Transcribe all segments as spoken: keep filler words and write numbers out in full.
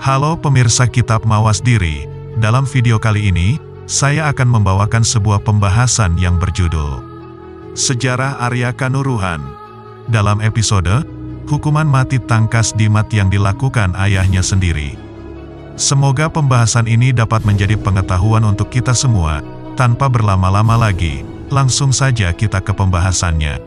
Halo pemirsa Kitab Mawas Diri, dalam video kali ini, saya akan membawakan sebuah pembahasan yang berjudul Sejarah Arya Kanuruhan. Dalam episode, hukuman mati Tangkas Dimat yang dilakukan ayahnya sendiri. Semoga pembahasan ini dapat menjadi pengetahuan untuk kita semua, tanpa berlama-lama lagi, langsung saja kita ke pembahasannya.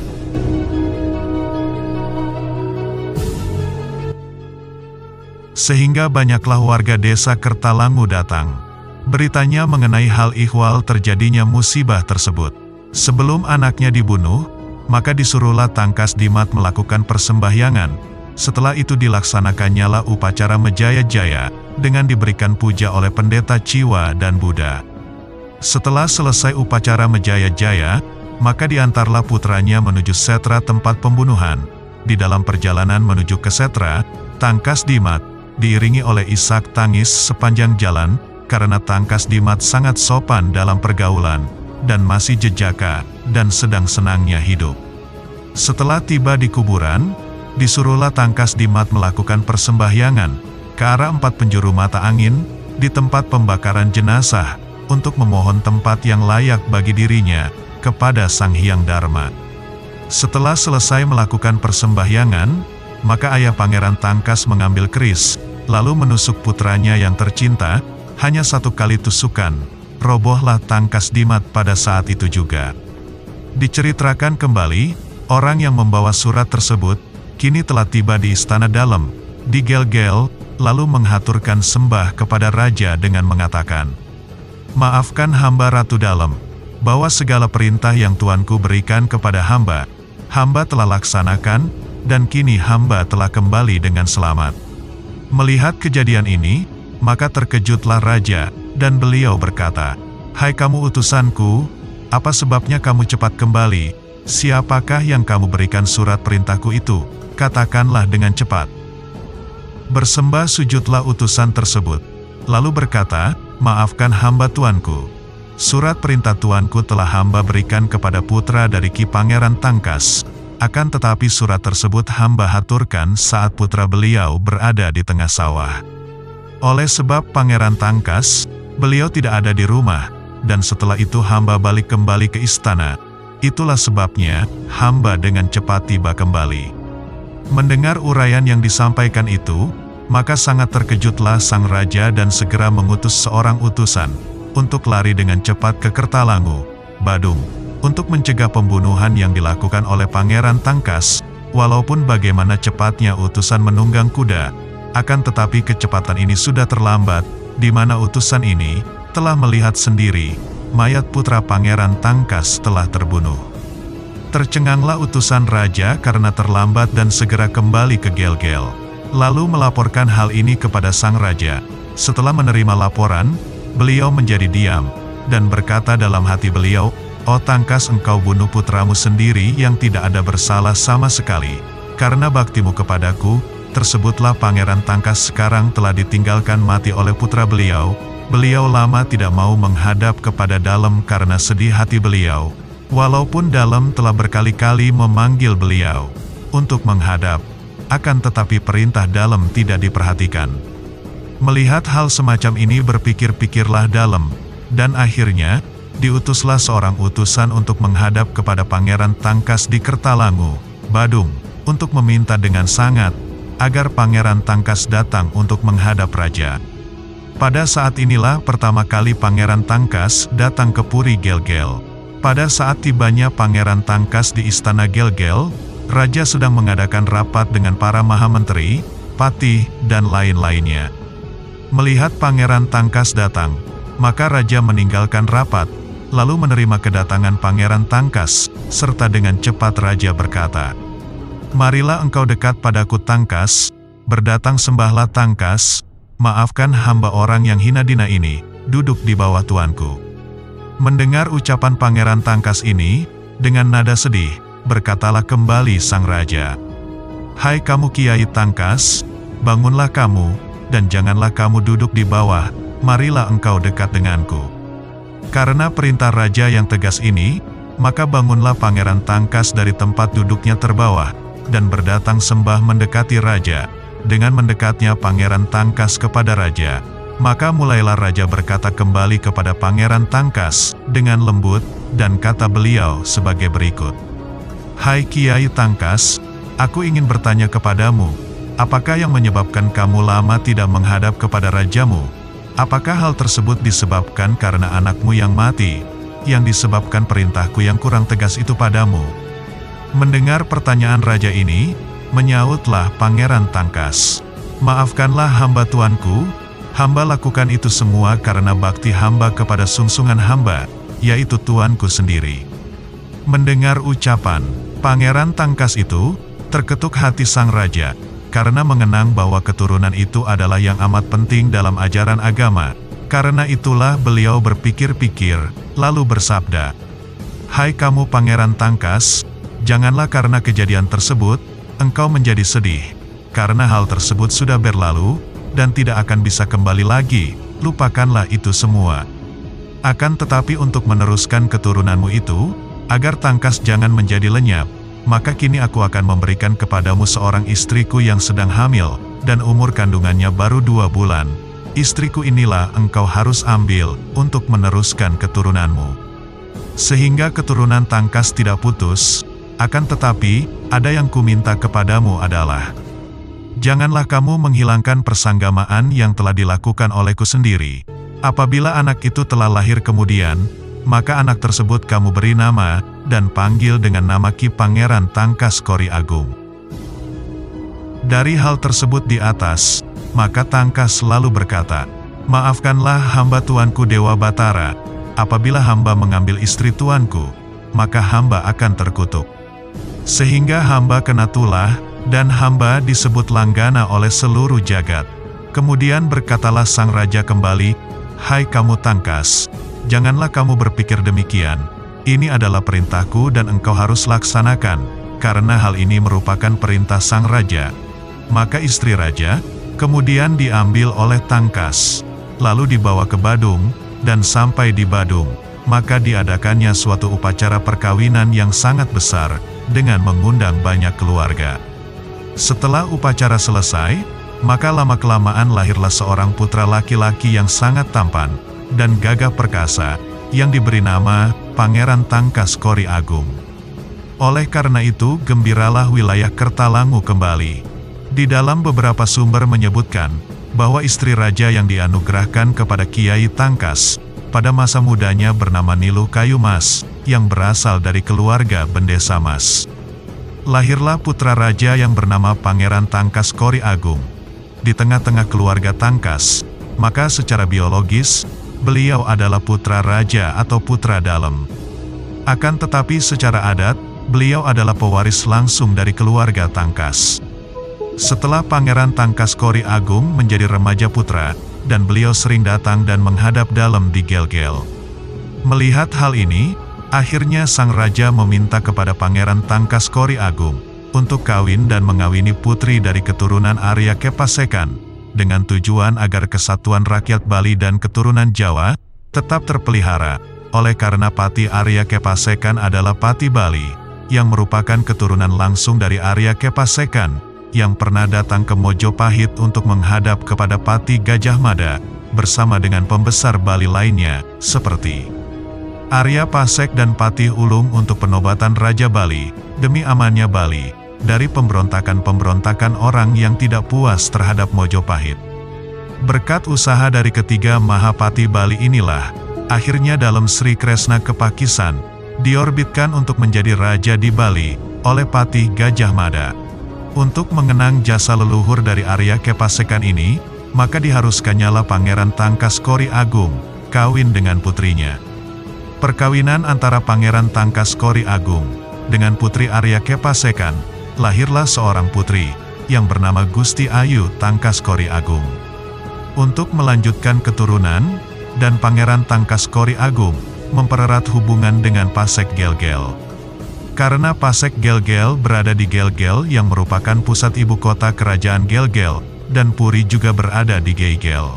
Sehingga banyaklah warga desa Kertalangu datang. Beritanya mengenai hal ihwal terjadinya musibah tersebut. Sebelum anaknya dibunuh, maka disuruhlah Tangkas Dimat melakukan persembahyangan. Setelah itu dilaksanakannya upacara Mejaya-jaya, dengan diberikan puja oleh pendeta Ciwa dan Buddha. Setelah selesai upacara Mejaya-jaya, maka diantarlah putranya menuju setra tempat pembunuhan. Di dalam perjalanan menuju ke setra, Tangkas Dimat diiringi oleh isak tangis sepanjang jalan, karena Tangkas Dimat sangat sopan dalam pergaulan, dan masih jejaka, dan sedang senangnya hidup. Setelah tiba di kuburan, disuruhlah Tangkas Dimat melakukan persembahyangan ke arah empat penjuru mata angin, di tempat pembakaran jenazah, untuk memohon tempat yang layak bagi dirinya, kepada Sang Hyang Dharma. Setelah selesai melakukan persembahyangan, maka ayah Pangeran Tangkas mengambil keris, lalu menusuk putranya yang tercinta. Hanya satu kali tusukan, robohlah Tangkas Dimat pada saat itu juga. Diceritakan kembali, orang yang membawa surat tersebut, kini telah tiba di istana dalam, di Gel-Gel, lalu menghaturkan sembah kepada raja dengan mengatakan, "Maafkan hamba Ratu Dalam, bahwa segala perintah yang tuanku berikan kepada hamba, hamba telah laksanakan, dan kini hamba telah kembali dengan selamat." Melihat kejadian ini, maka terkejutlah raja, dan beliau berkata, "Hai kamu utusanku, apa sebabnya kamu cepat kembali? Siapakah yang kamu berikan surat perintahku itu? Katakanlah dengan cepat." Bersembah sujudlah utusan tersebut, lalu berkata, "Maafkan hamba tuanku. Surat perintah tuanku telah hamba berikan kepada putra dari Ki Pangeran Tangkas. Akan tetapi surat tersebut hamba haturkan saat putra beliau berada di tengah sawah. Oleh sebab Pangeran Tangkas, beliau tidak ada di rumah, dan setelah itu hamba balik kembali ke istana. Itulah sebabnya, hamba dengan cepat tiba kembali." Mendengar uraian yang disampaikan itu, maka sangat terkejutlah sang raja dan segera mengutus seorang utusan, untuk lari dengan cepat ke Kertalangu, Badung, untuk mencegah pembunuhan yang dilakukan oleh Pangeran Tangkas. Walaupun bagaimana cepatnya utusan menunggang kuda, akan tetapi kecepatan ini sudah terlambat, di mana utusan ini telah melihat sendiri, mayat putra Pangeran Tangkas telah terbunuh. Tercenganglah utusan raja karena terlambat dan segera kembali ke Gel-Gel, lalu melaporkan hal ini kepada sang raja. Setelah menerima laporan, beliau menjadi diam, dan berkata dalam hati beliau, "Oh Tangkas, engkau bunuh putramu sendiri yang tidak ada bersalah sama sekali. Karena baktimu kepadaku, tersebutlah Pangeran Tangkas sekarang telah ditinggalkan mati oleh putra beliau. Beliau lama tidak mau menghadap kepada Dalam karena sedih hati beliau. Walaupun Dalam telah berkali-kali memanggil beliau untuk menghadap, akan tetapi perintah Dalam tidak diperhatikan." Melihat hal semacam ini berpikir-pikirlah Dalam, dan akhirnya, diutuslah seorang utusan untuk menghadap kepada Pangeran Tangkas di Kertalangu, Badung, untuk meminta dengan sangat, agar Pangeran Tangkas datang untuk menghadap raja. Pada saat inilah pertama kali Pangeran Tangkas datang ke Puri Gel-Gel. Pada saat tibanya Pangeran Tangkas di istana Gel-Gel, raja sedang mengadakan rapat dengan para mahamenteri, patih, dan lain-lainnya. Melihat Pangeran Tangkas datang, maka raja meninggalkan rapat, lalu menerima kedatangan Pangeran Tangkas, serta dengan cepat raja berkata, "Marilah engkau dekat padaku Tangkas, berdatang sembahlah Tangkas, maafkan hamba orang yang hina dina ini, duduk di bawah tuanku." Mendengar ucapan Pangeran Tangkas ini, dengan nada sedih, berkatalah kembali sang raja, "Hai kamu Kiai Tangkas, bangunlah kamu, dan janganlah kamu duduk di bawah, marilah engkau dekat denganku." Karena perintah raja yang tegas ini, maka bangunlah Pangeran Tangkas dari tempat duduknya terbawah, dan berdatang sembah mendekati raja, dengan mendekatnya Pangeran Tangkas kepada Raja. Maka mulailah Raja berkata kembali kepada Pangeran Tangkas, dengan lembut, dan kata beliau sebagai berikut. Hai Kiai Tangkas, aku ingin bertanya kepadamu, apakah yang menyebabkan kamu lama tidak menghadap kepada rajamu? Apakah hal tersebut disebabkan karena anakmu yang mati, yang disebabkan perintahku yang kurang tegas itu padamu? Mendengar pertanyaan raja ini, menyautlah Pangeran Tangkas. Maafkanlah hamba tuanku, hamba lakukan itu semua karena bakti hamba kepada sungsungan hamba, yaitu tuanku sendiri. Mendengar ucapan Pangeran Tangkas itu, terketuk hati sang raja, karena mengenang bahwa keturunan itu adalah yang amat penting dalam ajaran agama. Karena itulah beliau berpikir-pikir, lalu bersabda, Hai kamu Pangeran Tangkas, janganlah karena kejadian tersebut, engkau menjadi sedih, karena hal tersebut sudah berlalu, dan tidak akan bisa kembali lagi, lupakanlah itu semua. Akan tetapi untuk meneruskan keturunanmu itu, agar Tangkas jangan menjadi lenyap, maka kini aku akan memberikan kepadamu seorang istriku yang sedang hamil, dan umur kandungannya baru dua bulan. Istriku inilah engkau harus ambil, untuk meneruskan keturunanmu. Sehingga keturunan Tangkas tidak putus. Akan tetapi, ada yang kuminta kepadamu adalah, janganlah kamu menghilangkan persanggamaan yang telah dilakukan olehku sendiri. Apabila anak itu telah lahir kemudian, maka anak tersebut kamu beri nama, dan panggil dengan nama Ki Pangeran Tangkas Kori Agung. Dari hal tersebut di atas, maka Tangkas selalu berkata, maafkanlah hamba tuanku Dewa Batara, apabila hamba mengambil istri tuanku, maka hamba akan terkutuk. Sehingga hamba kena tulah, dan hamba disebut langgana oleh seluruh jagat. Kemudian berkatalah sang raja kembali, Hai kamu Tangkas, janganlah kamu berpikir demikian. Ini adalah perintahku dan engkau harus laksanakan, karena hal ini merupakan perintah sang raja. Maka istri raja, kemudian diambil oleh Tangkas, lalu dibawa ke Badung, dan sampai di Badung, maka diadakannya suatu upacara perkawinan yang sangat besar, dengan mengundang banyak keluarga. Setelah upacara selesai, maka lama-kelamaan lahirlah seorang putra laki-laki yang sangat tampan, dan gagah perkasa, yang diberi nama Pangeran Tangkas Kori Agung. Oleh karena itu, gembiralah wilayah Kertalangu kembali. Di dalam beberapa sumber menyebutkan, bahwa istri raja yang dianugerahkan kepada Kiai Tangkas, pada masa mudanya bernama Niluh Kayu Mas, yang berasal dari keluarga Bendesa Mas. Lahirlah putra raja yang bernama Pangeran Tangkas Kori Agung. Di tengah-tengah keluarga Tangkas, maka secara biologis, beliau adalah putra raja atau putra dalem. Akan tetapi secara adat, beliau adalah pewaris langsung dari keluarga Tangkas. Setelah Pangeran Tangkas Kori Agung menjadi remaja putra, dan beliau sering datang dan menghadap dalem di Gel-Gel. Melihat hal ini, akhirnya sang raja meminta kepada Pangeran Tangkas Kori Agung, untuk kawin dan mengawini putri dari keturunan Arya Kepasekan, dengan tujuan agar kesatuan rakyat Bali dan keturunan Jawa, tetap terpelihara, oleh karena Pati Arya Kepasekan adalah Pati Bali, yang merupakan keturunan langsung dari Arya Kepasekan, yang pernah datang ke Mojopahit untuk menghadap kepada Pati Gajah Mada, bersama dengan pembesar Bali lainnya, seperti Arya Pasek dan Patih Ulung untuk penobatan Raja Bali, demi amannya Bali, dari pemberontakan-pemberontakan orang yang tidak puas terhadap Mojopahit. Berkat usaha dari ketiga Mahapati Bali inilah, akhirnya dalam Sri Kresna Kepakisan, diorbitkan untuk menjadi raja di Bali, oleh Patih Gajah Mada. Untuk mengenang jasa leluhur dari Arya Kepasekan ini, maka diharuskannya Pangeran Tangkas Kori Agung, kawin dengan putrinya. Perkawinan antara Pangeran Tangkas Kori Agung, dengan putri Arya Kepasekan, lahirlah seorang putri, yang bernama Gusti Ayu Tangkas Kori Agung. Untuk melanjutkan keturunan, dan Pangeran Tangkas Kori Agung, mempererat hubungan dengan Pasek Gel-Gel. Karena Pasek Gel-Gel berada di Gel-Gel yang merupakan pusat ibu kota kerajaan Gel-Gel, dan Puri juga berada di Gel-Gel.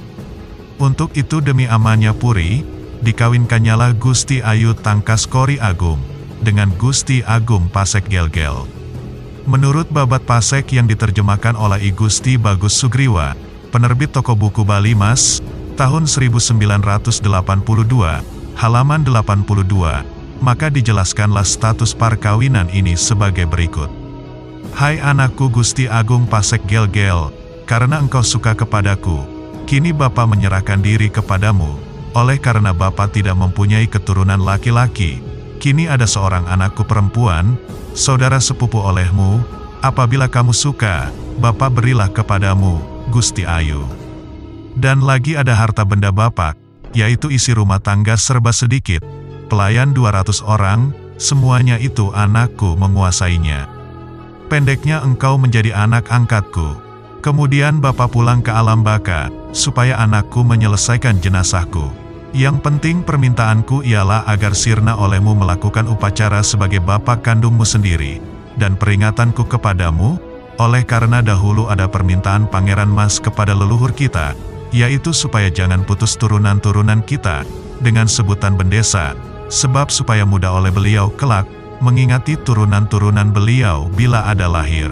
Untuk itu demi amannya Puri, dikawinkannya Gusti Ayu Tangkas Kori Agung, dengan Gusti Agung Pasek Gel-Gel. Menurut Babat Pasek yang diterjemahkan oleh I Gusti Bagus Sugriwa, penerbit toko buku Bali Mas, tahun seribu sembilan ratus delapan puluh dua, halaman delapan puluh dua, maka dijelaskanlah status perkawinan ini sebagai berikut. Hai anakku Gusti Agung Pasek Gel-Gel, karena engkau suka kepadaku, kini Bapa menyerahkan diri kepadamu, oleh karena Bapa tidak mempunyai keturunan laki-laki, kini ada seorang anakku perempuan, saudara sepupu olehmu, apabila kamu suka, Bapa berilah kepadamu, Gusti Ayu. Dan lagi ada harta benda Bapak, yaitu isi rumah tangga serba sedikit, pelayan dua ratus orang, semuanya itu anakku menguasainya. Pendeknya engkau menjadi anak angkatku. Kemudian Bapa pulang ke alam baka, supaya anakku menyelesaikan jenazahku. Yang penting permintaanku ialah agar sirna olehmu melakukan upacara sebagai bapa kandungmu sendiri. Dan peringatanku kepadamu, oleh karena dahulu ada permintaan Pangeran Mas kepada leluhur kita, yaitu supaya jangan putus turunan-turunan kita, dengan sebutan bendesa, sebab supaya mudah oleh beliau kelak, mengingati turunan-turunan beliau bila ada lahir.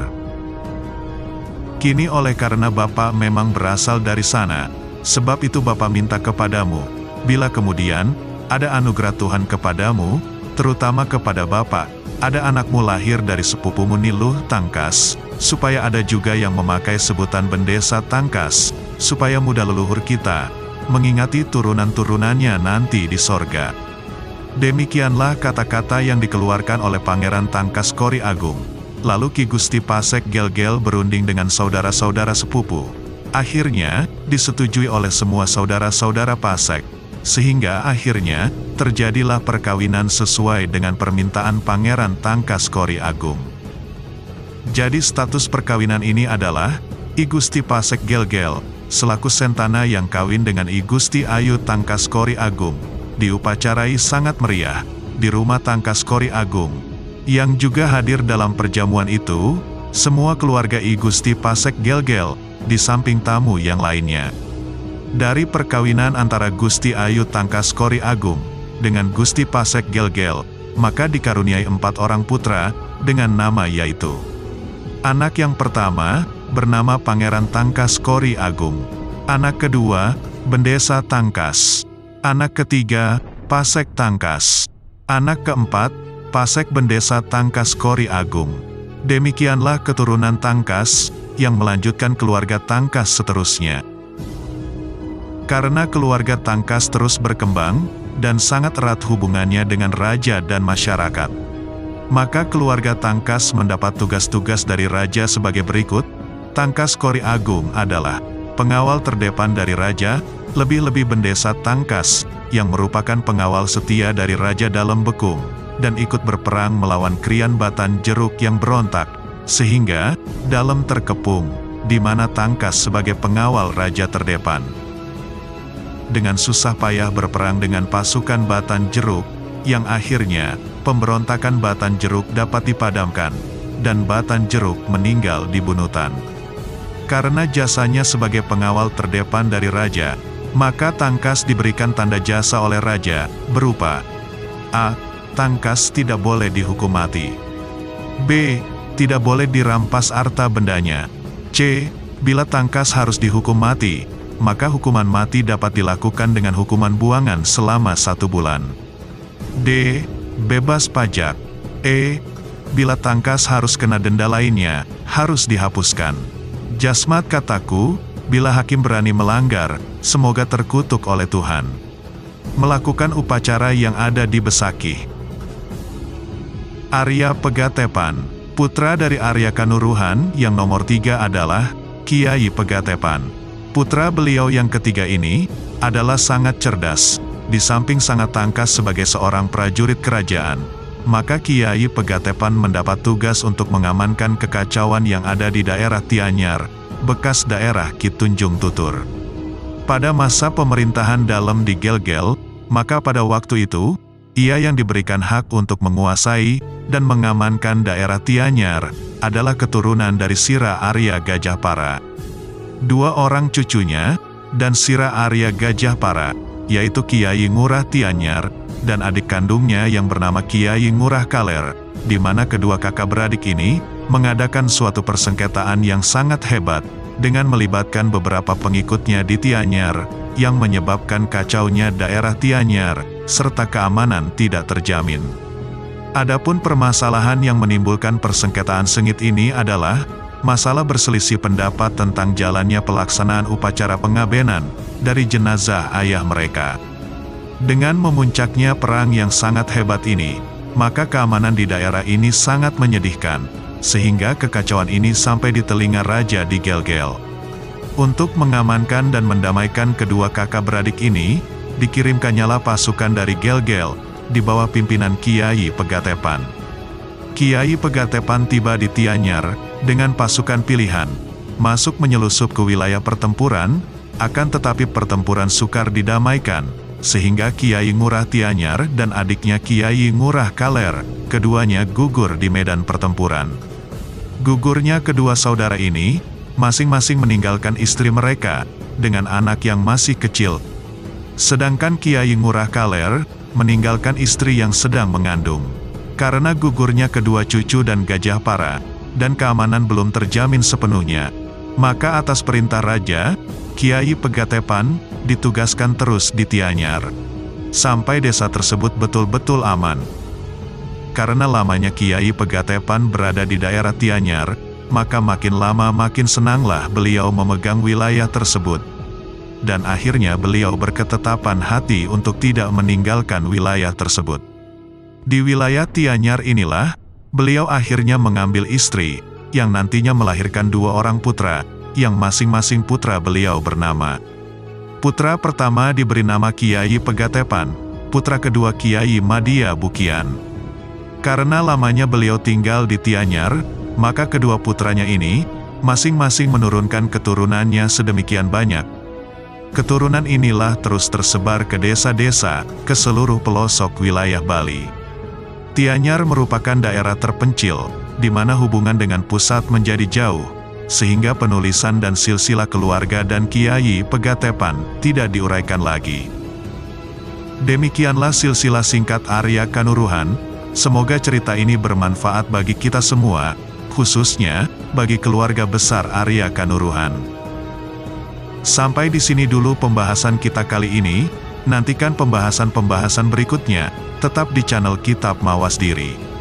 Kini oleh karena Bapa memang berasal dari sana, sebab itu Bapa minta kepadamu, bila kemudian ada anugerah Tuhan kepadamu, terutama kepada Bapa, ada anakmu lahir dari sepupumu Niluh Tangkas, supaya ada juga yang memakai sebutan bendesa Tangkas, supaya mudah leluhur kita, mengingati turunan-turunannya nanti di sorga. Demikianlah kata-kata yang dikeluarkan oleh Pangeran Tangkas Kori Agung. Lalu Ki Gusti Pasek Gel-Gel berunding dengan saudara-saudara sepupu. Akhirnya, disetujui oleh semua saudara-saudara Pasek. Sehingga akhirnya, terjadilah perkawinan sesuai dengan permintaan Pangeran Tangkas Kori Agung. Jadi status perkawinan ini adalah, I Gusti Pasek Gel-Gel, selaku Sentana yang kawin dengan I Gusti Ayu Tangkas Kori Agung, diupacarai sangat meriah, di rumah Tangkas Kori Agung. Yang juga hadir dalam perjamuan itu, semua keluarga I Gusti Pasek Gel-Gel, di samping tamu yang lainnya. Dari perkawinan antara Gusti Ayu Tangkas Kori Agung, dengan Gusti Pasek Gel-Gel, maka dikaruniai empat orang putra, dengan nama yaitu. Anak yang pertama, bernama Pangeran Tangkas Kori Agung. Anak kedua, Bendesa Tangkas. Anak ketiga, Pasek Tangkas. Anak keempat, Pasek Bendesa Tangkas Kori Agung. Demikianlah keturunan Tangkas, yang melanjutkan keluarga Tangkas seterusnya. Karena keluarga Tangkas terus berkembang, dan sangat erat hubungannya dengan raja dan masyarakat, maka keluarga Tangkas mendapat tugas-tugas dari raja sebagai berikut. Tangkas Kori Agung adalah pengawal terdepan dari raja, lebih-lebih Bendesa Tangkas, yang merupakan pengawal setia dari raja dalam bekung, dan ikut berperang melawan Krian Batan Jeruk yang berontak, sehingga dalam terkepung, di mana Tangkas sebagai pengawal raja terdepan. Dengan susah payah berperang dengan pasukan Batan Jeruk, yang akhirnya, pemberontakan Batan Jeruk dapat dipadamkan, dan Batan Jeruk meninggal di Bunutan. Karena jasanya sebagai pengawal terdepan dari raja, maka Tangkas diberikan tanda jasa oleh raja, berupa A. Tangkas tidak boleh dihukum mati. B. Tidak boleh dirampas harta bendanya. C. Bila Tangkas harus dihukum mati, maka hukuman mati dapat dilakukan dengan hukuman buangan selama satu bulan. D. Bebas pajak. E. Bila Tangkas harus kena denda lainnya, harus dihapuskan. Jasmat kataku, bila hakim berani melanggar, semoga terkutuk oleh Tuhan. Melakukan upacara yang ada di Besakih. Arya Pegatepan. Putra dari Arya Kanuruhan yang nomor tiga adalah Kiai Pegatepan. Putra beliau yang ketiga ini adalah sangat cerdas, di samping sangat tangkas sebagai seorang prajurit kerajaan. Maka Kiai Pegatepan mendapat tugas untuk mengamankan kekacauan yang ada di daerah Tianyar, bekas daerah Ki Tunjung Tutur. Pada masa pemerintahan dalam di Gel-Gel, maka pada waktu itu, ia yang diberikan hak untuk menguasai dan mengamankan daerah Tianyar, adalah keturunan dari Sira Arya Gajahpara. Dua orang cucunya, dan Sira Arya Gajahpara, yaitu Kiai Ngurah Tianyar, dan adik kandungnya yang bernama Kiai Ngurah Kaler, di mana kedua kakak beradik ini mengadakan suatu persengketaan yang sangat hebat, dengan melibatkan beberapa pengikutnya di Tianyar, yang menyebabkan kacaunya daerah Tianyar, serta keamanan tidak terjamin. Adapun permasalahan yang menimbulkan persengketaan sengit ini adalah masalah berselisih pendapat tentang jalannya pelaksanaan upacara pengabenan dari jenazah ayah mereka. Dengan memuncaknya perang yang sangat hebat ini, maka keamanan di daerah ini sangat menyedihkan, sehingga kekacauan ini sampai di telinga raja di Gelgel. Untuk mengamankan dan mendamaikan kedua kakak beradik ini, dikirimkannyalah pasukan dari Gelgel, di bawah pimpinan Kiai Pegatepan. Kiai Pegatepan tiba di Tianyar, dengan pasukan pilihan, masuk menyelusup ke wilayah pertempuran, akan tetapi pertempuran sukar didamaikan, sehingga Kiai Ngurah Tianyar dan adiknya Kiai Ngurah Kaler, keduanya gugur di medan pertempuran. Gugurnya kedua saudara ini, masing-masing meninggalkan istri mereka, dengan anak yang masih kecil. Sedangkan Kiai Ngurah Kaler, meninggalkan istri yang sedang mengandung. Karena gugurnya kedua cucu dan Gajah Para, dan keamanan belum terjamin sepenuhnya, maka atas perintah raja, Kiai Pegatepan ditugaskan terus di Tianyar, sampai desa tersebut betul-betul aman. Karena lamanya Kiai Pegatepan berada di daerah Tianyar, maka makin lama makin senanglah beliau memegang wilayah tersebut. Dan akhirnya beliau berketetapan hati untuk tidak meninggalkan wilayah tersebut. Di wilayah Tianyar inilah, beliau akhirnya mengambil istri, yang nantinya melahirkan dua orang putra, yang masing-masing putra beliau bernama. Putra pertama diberi nama Kiai Pegatepan, putra kedua Kiai Madia Bukian. Karena lamanya beliau tinggal di Tianyar, maka kedua putranya ini, masing-masing menurunkan keturunannya sedemikian banyak. Keturunan inilah terus tersebar ke desa-desa, ke seluruh pelosok wilayah Bali. Tianyar merupakan daerah terpencil, di mana hubungan dengan pusat menjadi jauh, sehingga penulisan dan silsilah keluarga dan Kiai Pegatepan tidak diuraikan lagi. Demikianlah silsilah singkat Arya Kanuruhan. Semoga cerita ini bermanfaat bagi kita semua, khususnya bagi keluarga besar Arya Kanuruhan. Sampai di sini dulu pembahasan kita kali ini. Nantikan pembahasan-pembahasan berikutnya, tetap di channel Kitab Mawas Diri.